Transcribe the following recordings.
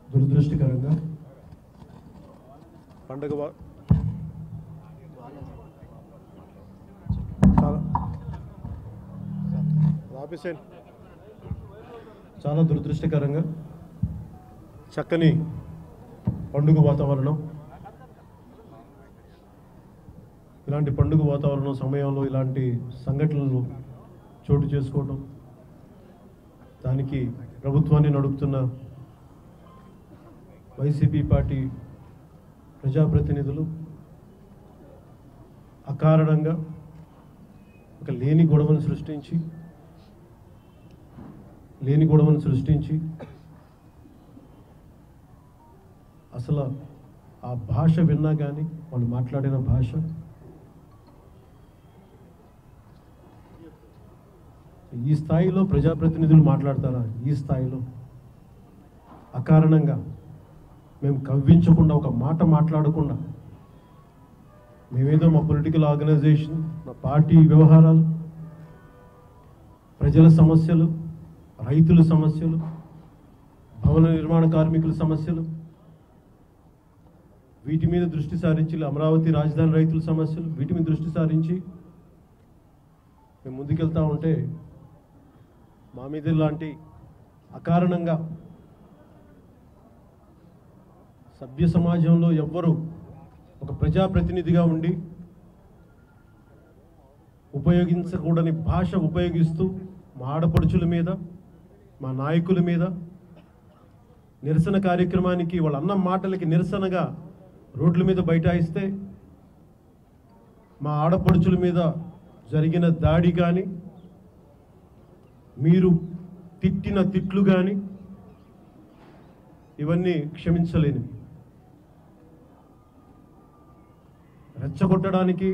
దురదృష్టకరంగా పండుగ చాలా దురదృష్టకరంగా చక్కని పండుగ వాతావరణం, ఇలాంటి పండుగ వాతావరణం సమయంలో ఇలాంటి సంఘటనలు చోటు చేసుకోవడం, దానికి ప్రభుత్వాన్ని నడుపుతున్న వైసీపీ పార్టీ ప్రజాప్రతినిధులు అకారణంగా ఒక లేని గొడవను సృష్టించి అసలు ఆ భాష విన్నా కానీ వాళ్ళు మాట్లాడిన భాష ఈ స్థాయిలో ప్రజాప్రతినిధులు మాట్లాడతారా? ఈ స్థాయిలో అకారణంగా మేము కవ్వించకుండా ఒక మాట మాట్లాడకుండా మేమేదో మా పొలిటికల్ ఆర్గనైజేషన్, మా పార్టీ వ్యవహారాలు, ప్రజల సమస్యలు, రైతుల సమస్యలు, భవన నిర్మాణ కార్మికుల సమస్యలు, వీటి మీద దృష్టి సారించి, అమరావతి రాజధాని రైతుల సమస్యలు, వీటి మీద దృష్టి సారించి మేము ముందుకెళ్తా ఉంటే మా మీద లాంటి అకారణంగా సభ్య సమాజంలో ఎవ్వరూ ఒక ప్రజాప్రతినిధిగా ఉండి ఉపయోగించకూడని భాష ఉపయోగిస్తూ మా ఆడపడుచుల మీద, మా నాయకుల మీద నిరసన కార్యక్రమానికి వాళ్ళ అన్న మాటలకి నిరసనగా రోడ్ల మీద బైఠాయిస్తే మా ఆడపడుచుల మీద జరిగిన దాడి కానీ, మీరు తిట్టిన తిట్లు కానీ ఇవన్నీ క్షమించలేనివి. రెచ్చగొట్టడానికి,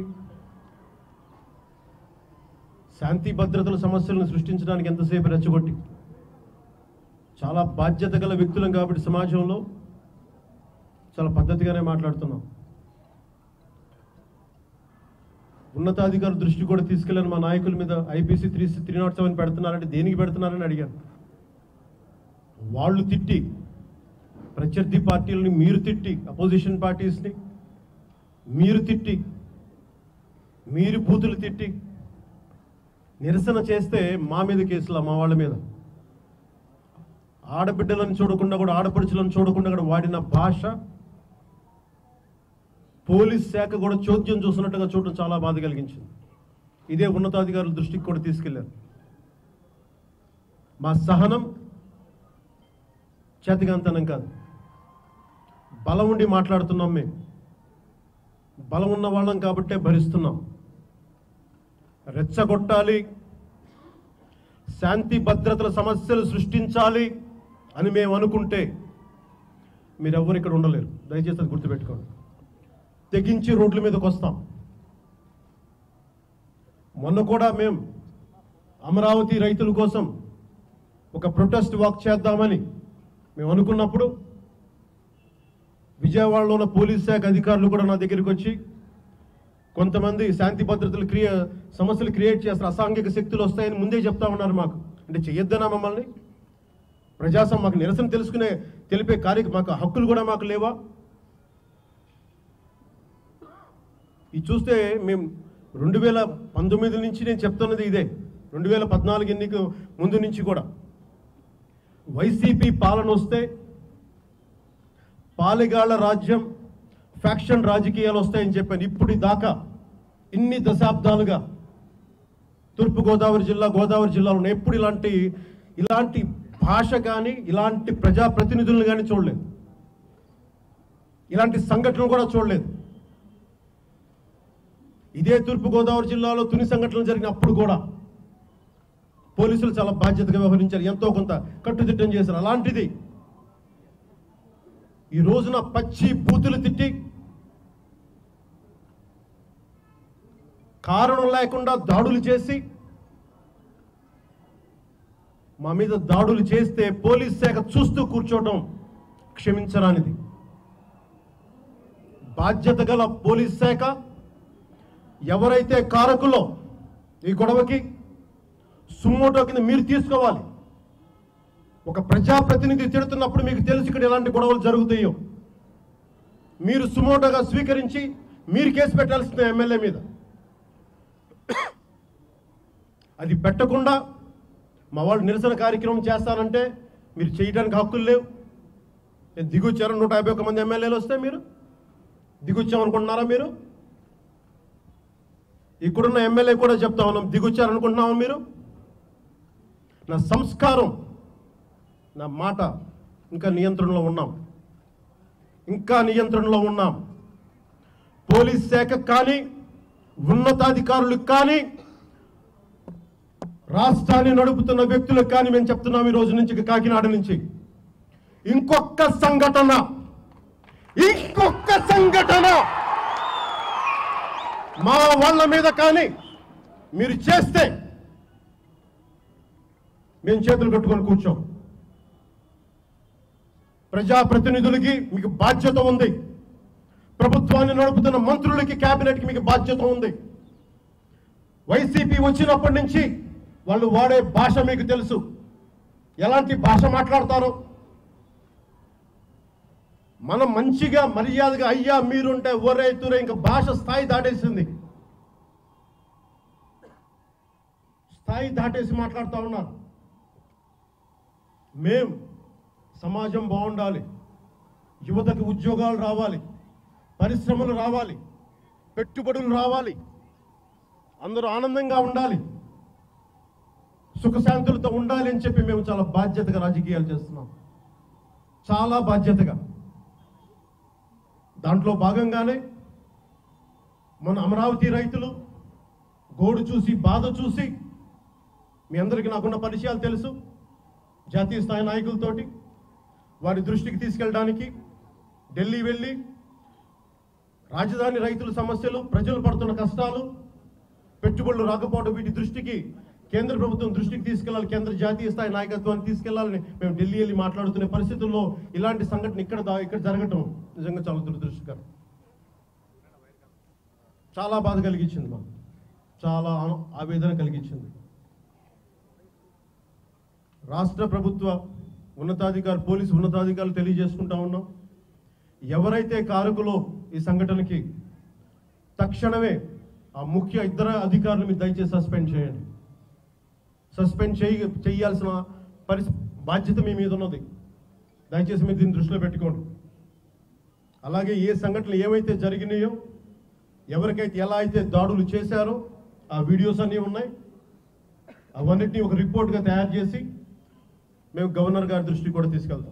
శాంతి భద్రతల సమస్యలను సృష్టించడానికి ఎంతసేపు రెచ్చగొట్టి, చాలా బాధ్యత గల వ్యక్తులం కాబట్టి సమాజంలో చాలా పద్ధతిగానే మాట్లాడుతున్నాం. ఉన్నతాధికారుల దృష్టి కూడా తీసుకెళ్ళాను. మా నాయకుల మీద ఐపీసీ 307 పెడుతున్నారంటే దేనికి పెడుతున్నారని అడిగాను. వాళ్ళు తిట్టి, ప్రత్యర్థి పార్టీలని మీరు తిట్టి, అపోజిషన్ పార్టీస్ని మీరు తిట్టి, మీరు బూతులు తిట్టి నిరసన చేస్తే మా మీద కేసులు, మా వాళ్ళ మీద ఆడబిడ్డలను చూడకుండా కూడా, ఆడపడుచులను చూడకుండా కూడా వాడిన భాష పోలీస్ శాఖ కూడా చోద్యం చూస్తున్నట్టుగా చూడటం చాలా బాధ కలిగించింది. ఇదే ఉన్నతాధికారుల దృష్టికి కూడా తీసుకెళ్లారు. మా సహనం చేతగాంతనం కాదు, బలం ఉండి మాట్లాడుతున్నాం. మేము బలం ఉన్న వాళ్ళం కాబట్టే భరిస్తున్నాం. రెచ్చగొట్టాలి, శాంతి భద్రతల సమస్యలు సృష్టించాలి అని మేము అనుకుంటే మీరెవ్వరు ఇక్కడ ఉండలేరు. దయచేసి అది గుర్తుపెట్టుకోండి. తెగించి రోడ్ల మీదకి వస్తాం. మొన్న కూడా మేము అమరావతి రైతుల కోసం ఒక ప్రొటెస్ట్ వాక్ చేద్దామని మేము అనుకున్నప్పుడు విజయవాడలో ఉన్న పోలీస్ శాఖ అధికారులు కూడా నా దగ్గరికి వచ్చి, కొంతమంది శాంతి భద్రతలు సమస్యలు క్రియేట్ చేస్తారు, అసాంఘిక శక్తులు వస్తాయని ముందే చెప్తా ఉన్నారు. మాకు అంటే చెయ్యొద్దనా మమ్మల్ని? మాకు నిరసన తెలిపే మాకు హక్కులు కూడా మాకు లేవా? ఇది చూస్తే మేము 2019 నుంచి నేను చెప్తున్నది ఇదే. 2014 ఎన్నిక ముందు నుంచి కూడా వైసీపీ పాలన వస్తే పాలెగాళ్ల రాజ్యం, ఫ్యాక్షన్ రాజకీయాలు వస్తాయని చెప్పాను. ఇప్పుడు దాకా ఇన్ని దశాబ్దాలుగా తూర్పుగోదావరి జిల్లా, గోదావరి జిల్లాలో ఎప్పుడు ఇలాంటి భాష కానీ, ఇలాంటి ప్రజాప్రతినిధులను కానీ చూడలేదు. ఇలాంటి సంఘటనలు కూడా చూడలేదు. ఇదే తూర్పుగోదావరి జిల్లాలో తుని సంఘటనలు జరిగినప్పుడు కూడా పోలీసులు చాలా బాధ్యతగా వ్యవహరించారు, ఎంతో కొంత కట్టుదిట్టం చేశారు. అలాంటిది ఈ రోజున పచ్చి బూతులు తిట్టి, కారణం లేకుండా దాడులు చేసి, మా మీద దాడులు చేస్తే పోలీస్ శాఖ చూస్తూ కూర్చోవడం క్షమించరానిది. బాధ్యత గల పోలీస్ శాఖ ఎవరైతే కారకులో ఈ గొడవకి సుమోటో కింద మీరు తీసుకోవాలి. ఒక ప్రజాప్రతినిధి తిడుతున్నప్పుడు మీకు తెలుసు ఇక్కడ ఎలాంటి గొడవలు జరుగుతాయో. మీరు సుమోటోగా స్వీకరించి మీరు కేసు పెట్టాల్సిన ఎమ్మెల్యే మీద. అది పెట్టకుండా మా వాళ్ళు నిరసన కార్యక్రమం చేస్తారంటే మీరు చేయడానికి హక్కులు లేవు. దిగొచ్చారు 151 మంది ఎమ్మెల్యేలు వస్తే మీరు దిగొచ్చామనుకుంటున్నారా? మీరు ఇక్కడున్న ఎమ్మెల్యే కూడా చెప్తా ఉన్నాం, దిగొచ్చారనుకుంటున్నామా మీరు? నా సంస్కారం, నా మాట ఇంకా నియంత్రణలో ఉన్నాం. పోలీస్ శాఖ కానీ ఉన్నతాధికారులకు కానీ రాష్ట్రాన్ని నడుపుతున్న వ్యక్తులకు కానీ మేము చెప్తున్నాం ఈ రోజు నుంచి, కాకినాడ నుంచి ఇంకొక సంఘటన మా వాళ్ళ మీద కానీ మీరు చేస్తే మేము చేతులు కట్టుకొని కూర్చోం. ప్రజాప్రతినిధులకి మీకు బాధ్యత ఉంది, ప్రభుత్వాన్ని నడుపుతున్న మంత్రులకి, కేబినెట్కి మీకు బాధ్యత ఉంది. వైసీపీ వచ్చినప్పటి నుంచి వాళ్ళు వాడే భాష మీకు తెలుసు, ఎలాంటి భాష మాట్లాడతారో. మనం మంచిగా మర్యాదగా అయ్యా మీరుంటే ఒరే తురే, ఇంకా భాష స్థాయి దాటేసి మాట్లాడుతూ ఉన్నారు. మేం సమాజం బాగుండాలి, యువతకు ఉద్యోగాలు రావాలి, పరిశ్రమలు రావాలి, పెట్టుబడులు రావాలి, అందరూ ఆనందంగా ఉండాలి, సుఖశాంతులతో ఉండాలి అని చెప్పి మేము చాలా బాధ్యతగా రాజకీయాలు చేస్తున్నాం. చాలా బాధ్యతగా. దాంట్లో భాగంగానే మన అమరావతి రైతులు గోడు చూసి బాధ చూసి మీ అందరికీ నాకున్న పరిచయాలు తెలుసు. జాతీయ స్థాయి నాయకులతోటి వారి దృష్టికి తీసుకెళ్ళడానికి ఢిల్లీ వెళ్ళి రాజధాని రైతుల సమస్యలు, ప్రజలు పడుతున్న కష్టాలు, పెట్టుబడులు రాకపోవడం, వీటి దృష్టికి కేంద్ర ప్రభుత్వం దృష్టికి తీసుకెళ్లాలి, కేంద్ర జాతీయ స్థాయి నాయకత్వాన్ని తీసుకెళ్లాలని మేము ఢిల్లీ వెళ్ళి మాట్లాడుతున్న పరిస్థితుల్లో ఇలాంటి సంఘటన ఇక్కడ జరగటం నిజంగా చాలా దురదృష్టకరం. చాలా బాధ కలిగించింది, మాకు చాలా ఆవేదన కలిగించింది. రాష్ట్ర ప్రభుత్వ ఉన్నతాధికారులు, పోలీసు ఉన్నతాధికారులు తెలియజేసుకుంటా ఉన్నాం, ఎవరైతే కారకులో ఈ సంఘటనకి తక్షణమే ఆ ముఖ్య ఇద్దరు అధికారులు మీరు దయచేసి సస్పెండ్ చేయండి. సస్పెండ్ చేయాల్సిన బాధ్యత మీ మీద ఉన్నది. దయచేసి మీరు దీన్ని దృష్టిలో పెట్టుకోండి. అలాగే ఏ సంఘటనలు ఏవైతే జరిగినాయో, ఎవరికైతే ఎలా అయితే దాడులు చేశారో ఆ వీడియోస్ అన్నీ ఉన్నాయి. అవన్నిటిని ఒక రిపోర్ట్గా తయారు చేసి మేము గవర్నర్ గారి దృష్టికి కూడా తీసుకెళ్తాం.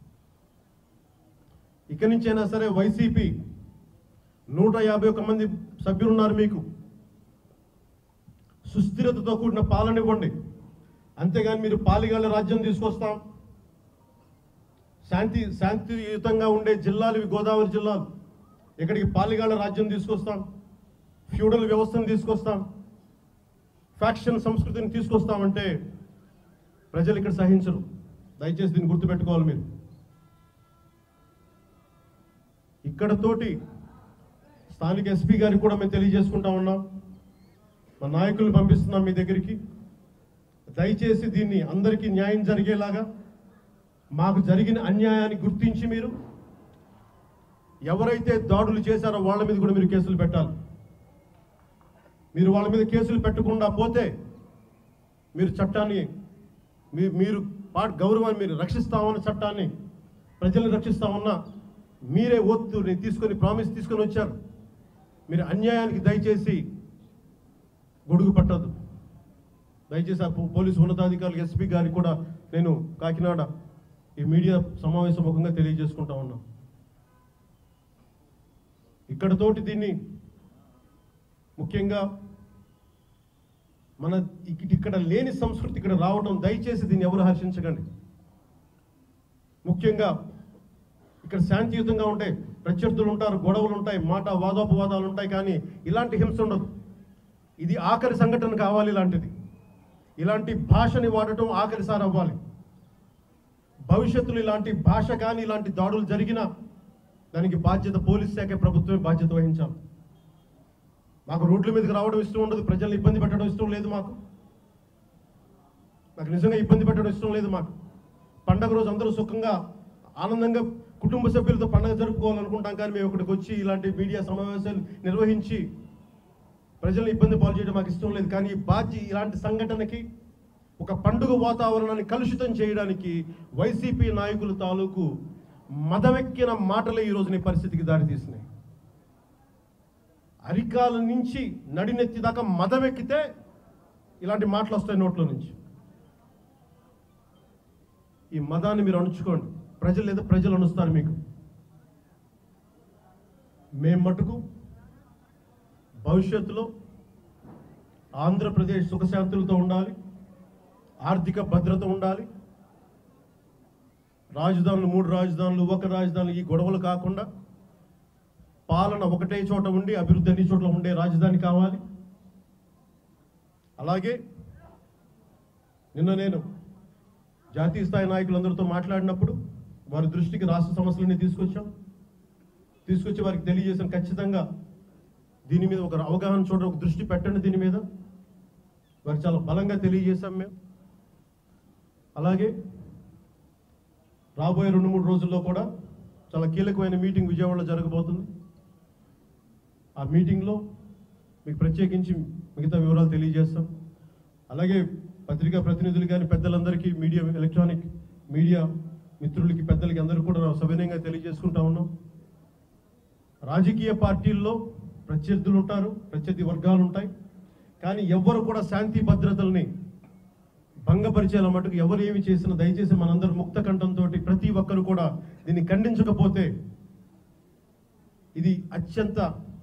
ఇక్కడి నుంచైనా సరే వైసీపీ 151 మంది సభ్యులు ఉన్నారు, మీకు సుస్థిరతతో కూడిన పాలన ఇవ్వండి. అంతేగాని మీరు పాలిగాళ్ళ రాజ్యం తీసుకొస్తాం, శాంతియుతంగా ఉండే జిల్లాలు ఇవి గోదావరి జిల్లాలు, ఇక్కడికి పాలిగాళ్ళ రాజ్యం తీసుకొస్తాం, ఫ్యూడల్ వ్యవస్థను తీసుకొస్తాం, ఫ్యాక్షన్ సంస్కృతిని తీసుకొస్తామంటే ప్రజలు ఇక్కడ సహించరు. దయచేసి దీన్ని గుర్తుపెట్టుకోవాలి. మీరు ఇక్కడతోటి స్థానిక ఎస్పీ గారికి కూడా మేము తెలియజేసుకుంటా ఉన్నాం, మా నాయకులను పంపిస్తున్నాం మీ దగ్గరికి. దయచేసి దీన్ని అందరికీ న్యాయం జరిగేలాగా, మాకు జరిగిన అన్యాయాన్ని గుర్తించి మీరు ఎవరైతే దాడులు చేశారో వాళ్ళ మీద కూడా మీరు కేసులు పెట్టాలి. మీరు వాళ్ళ మీద కేసులు పెట్టకుండా పోతే మీరు చట్టాన్ని మీరు గౌరవాన్ని మీరు రక్షిస్తామన్న చట్టాన్ని, ప్రజల్ని రక్షిస్తామన్న మీరే ఓత్తుని తీసుకొని ప్రామిస్ తీసుకొని వచ్చారు. మీరు అన్యాయానికి దయచేసి గొడుగు పట్టదు. దయచేసి ఆ పోలీసు ఉన్నతాధికారులు ఎస్పీ గారికి కూడా నేను కాకినాడ ఈ మీడియా సమావేశం ముఖంగా తెలియజేసుకుంటా ఉన్నాం. ఇక్కడతోటి దీన్ని ముఖ్యంగా మన ఇక్కడ లేని సంస్కృతి ఇక్కడ రావడం, దయచేసి దీన్ని ఎవరు హర్షించకండి. ముఖ్యంగా ఇక్కడ శాంతియుతంగా ఉంటాయి, ప్రత్యర్థులు ఉంటారు, గొడవలు ఉంటాయి, వాదోపవాదాలు ఉంటాయి, కానీ ఇలాంటి హింస ఉండదు. ఇది ఆఖరి సంఘటన కావాలి. ఇలాంటి భాషని వాడటం ఆఖరిసారి అవ్వాలి. భవిష్యత్తులో ఇలాంటి భాష కానీ ఇలాంటి దాడులు జరిగినా దానికి బాధ్యత పోలీస్ శాఖ, ప్రభుత్వమే బాధ్యత వహించాలి. మాకు రోడ్ల మీదకి రావడం ఇష్టం ఉండదు, ప్రజల్ని ఇబ్బంది పెట్టడం ఇష్టం లేదు. నాకు నిజంగా ఇబ్బంది పెట్టడం ఇష్టం లేదు. మాకు పండగ రోజు అందరూ సుఖంగా ఆనందంగా కుటుంబ సభ్యులతో పండగ జరుపుకోవాలనుకుంటాం. కానీ మేము ఇక్కడికి వచ్చి ఇలాంటి మీడియా సమావేశాలు నిర్వహించి ప్రజలను ఇబ్బంది పాలు చేయడం మాకు ఇష్టం లేదు. కానీ ఇలాంటి సంఘటనకి ఒక పండుగ వాతావరణాన్ని కలుషితం చేయడానికి వైసీపీ నాయకుల తాలూకు మదవెక్కిన మాటలే ఈరోజు నీ పరిస్థితికి దారితీసినాయి. అరికాల నుంచి నడినెత్తి దాకా మదవెక్కితే ఇలాంటి మాటలు వస్తాయి నోట్లో నుంచి. ఈ మదాన్ని మీరు అణుచుకోండి. ప్రజలు లేదా ప్రజలు అణుస్తారు మీకు. మేము మటుకు భవిష్యత్తులో ఆంధ్రప్రదేశ్ సుఖశాంతులతో ఉండాలి, ఆర్థిక భద్రత ఉండాలి, రాజధానులు 3 రాజధానులు 1 రాజధానులు ఈ గొడవలు కాకుండా పాలన ఒకటే చోట ఉండి అభివృద్ధి అన్ని చోట్ల ఉండే రాజధాని కావాలి. అలాగే నిన్న నేను జాతీయ స్థాయి నాయకులందరితో మాట్లాడినప్పుడు వారి దృష్టికి రాష్ట్ర సమస్యలన్నీ తీసుకొచ్చి వారికి తెలియజేసాం. ఖచ్చితంగా దీని మీద ఒక అవగాహన చూడండి, ఒక దృష్టి పెట్టండి దీని మీద వారికి చాలా బలంగా తెలియజేశాం మేము. అలాగే రాబోయే 2-3 రోజుల్లో కూడా చాలా కీలకమైన మీటింగ్ విజయవాడలో జరగబోతుంది. ఆ మీటింగ్లో మీకు ప్రత్యేకించి మిగతా వివరాలు తెలియజేస్తాం. అలాగే పత్రికా ప్రతినిధులు కానీ పెద్దలందరికీ ఎలక్ట్రానిక్ మీడియా మిత్రులకి పెద్దలకి అందరికీ కూడా సవినయంగా తెలియజేసుకుంటా ఉన్నాం. రాజకీయ పార్టీల్లో ప్రత్యర్థులు ఉంటారు, ప్రత్యర్థి వర్గాలు ఉంటాయి. కానీ ఎవ్వరు కూడా శాంతి భద్రతల్ని భంగపరిచేలా మటుకు ఎవరు ఏమి చేసినా దయచేసి మనందరూ ముక్త కంఠంతో ప్రతి ఒక్కరు కూడా దీన్ని ఖండించకపోతే ఇది అత్యంత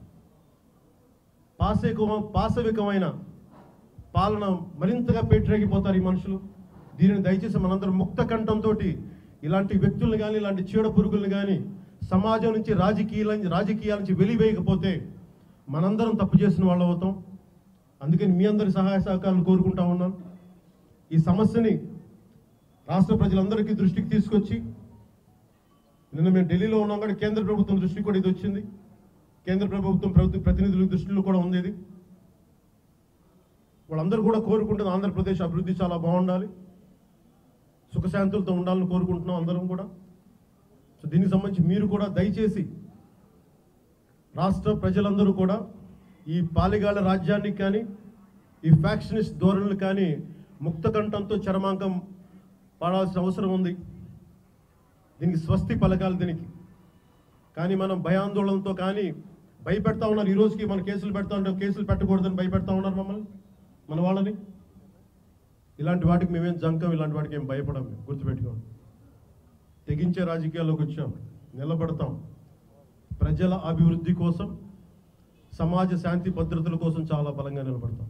పాశవికమైన పాలన మరింతగా పేటరేగిపోతారు ఈ మనుషులు. దీనిని దయచేసి మనందరం ముక్త కంఠంతో ఇలాంటి వ్యక్తులను కానీ ఇలాంటి చీడ పురుగులను కానీ సమాజం నుంచి రాజకీయాల నుంచి వెలివేయకపోతే మనందరం తప్పు చేసిన వాళ్ళు అవుతాం. అందుకని మీ అందరి సహాయ సహకారాలు కోరుకుంటా ఉన్నాను. ఈ సమస్యని రాష్ట్ర ప్రజలందరికీ దృష్టికి తీసుకొచ్చి నిన్న మేము ఢిల్లీలో ఉన్నాం కానీ కేంద్ర ప్రభుత్వం దృష్టికి కూడా ఇది వచ్చింది. కేంద్ర ప్రభుత్వం ప్రతినిధుల దృష్టిలో కూడా ఉంది ఇది. వాళ్ళందరూ కూడా కోరుకుంటుంది ఆంధ్రప్రదేశ్ అభివృద్ధి చాలా బాగుండాలి, సుఖశాంతులతో ఉండాలని కోరుకుంటున్నాం అందరం కూడా. సో దీనికి సంబంధించి మీరు కూడా దయచేసి రాష్ట్ర ప్రజలందరూ కూడా ఈ పాలిగాళ్ళ రాజ్యానికి కానీ ఈ ఫ్యాక్షనిస్ట్ ధోరణులు కానీ ముక్త కంఠంతో చరమాంకం పాడాల్సిన అవసరం ఉంది. దీనికి స్వస్తి పలకాలి దీనికి. కానీ మనం భయాందోళనతో కానీ భయపెడతా ఉన్నారు. ఈ రోజుకి మన కేసులు పెడతా ఉంటే కేసులు పెట్టకూడదని భయపెడతా ఉన్నారు మమ్మల్ని, మన వాళ్ళని. ఇలాంటి వాటికి మేమేం జంకం, ఇలాంటి వాటికి ఏం భయపడం. గుర్తుపెట్టుకోండి, తెగించే రాజకీయాల్లోకి వచ్చాం, నిలబడతాం. ప్రజల అభివృద్ధి కోసం, సమాజ శాంతి భద్రతల కోసం చాలా బలంగా నిలబడతాం.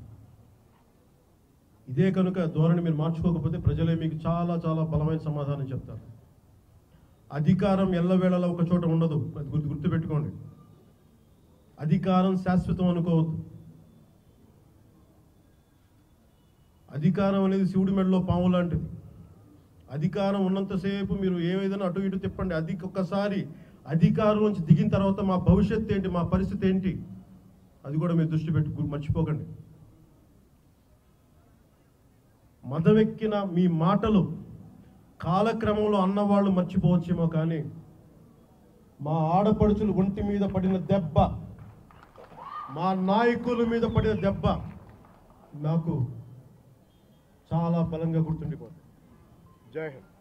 ఇదే కనుక ధోరణి మీరు మార్చుకోకపోతే ప్రజలే మీకు చాలా చాలా బలమైన సమాధానం చెప్తారు. అధికారం ఎల్లవేళలా ఒక చోట ఉండదు, అది గుర్తుపెట్టుకోండి. అధికారం శాశ్వతం అనుకోవద్దు. అధికారం అనేది శివుడి మెడలో పాము లాంటిది. అధికారం ఉన్నంతసేపు మీరు ఏదైనా అటు ఇటు తిప్పండి. ఒక్కసారి అధికారం నుంచి దిగిన తర్వాత మా భవిష్యత్తు ఏంటి, మా పరిస్థితి ఏంటి, అది కూడా మీరు దృష్టి మర్చిపోకండి. మదవెక్కిన మీ మాటలు కాలక్రమంలో అన్నవాళ్ళు మర్చిపోవచ్చేమో, కానీ మా ఆడపడుచులు ఒంటి మీద పడిన దెబ్బ, మా నాయకుల మీద పడిన దెబ్బ నాకు చాలా బలంగా గుర్తుండిపోతుంది. జై హింద్.